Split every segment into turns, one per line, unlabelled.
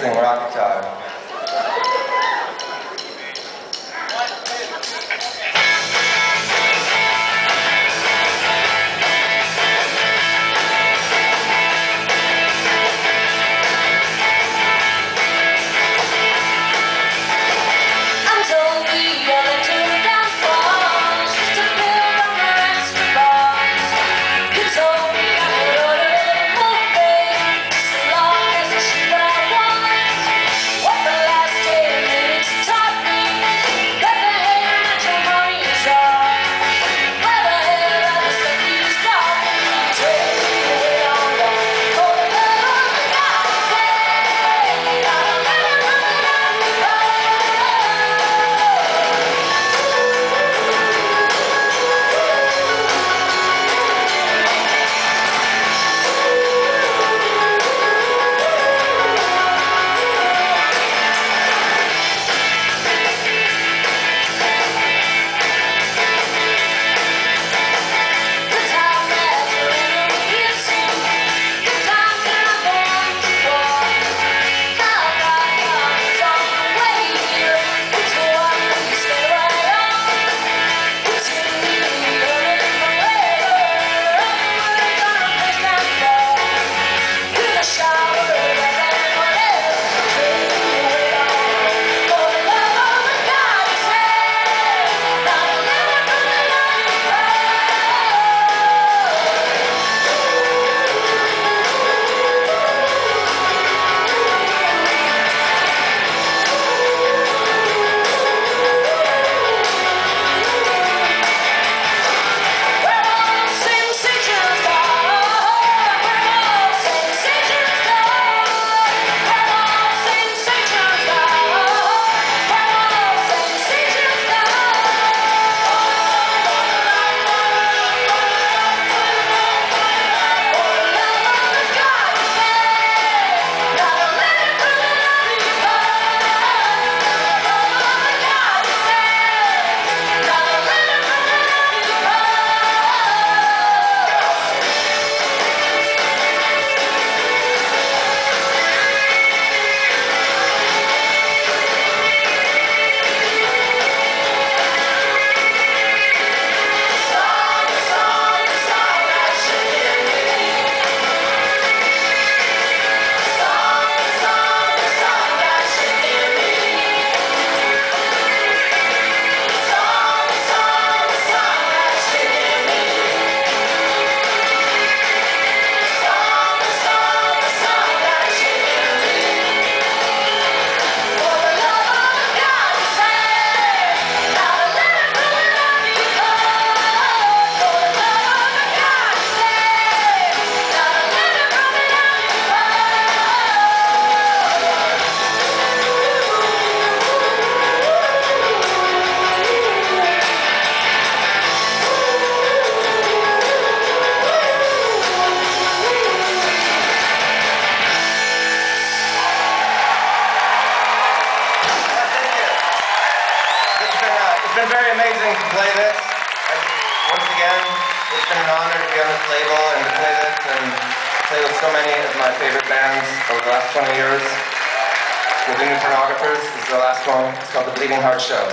interesting rock guitar. It's been very amazing to play this. Once again, it's been an honor to be on this label and to play this and play with so many of my favorite bands over the last 20 years. The New Pornographers is the last one. It's called The Bleeding Heart Show.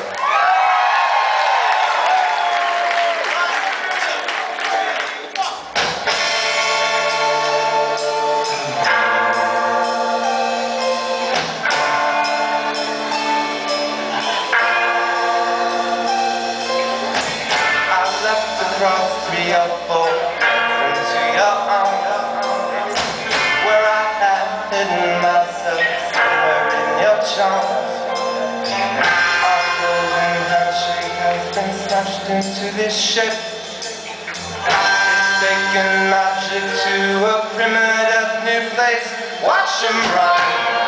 Across 3 or 4 into your arms, where I have hidden myself somewhere in your charms. Our golden handshake has been smashed into this ship. It's taken magic to a primitive new place. Watch 'em run.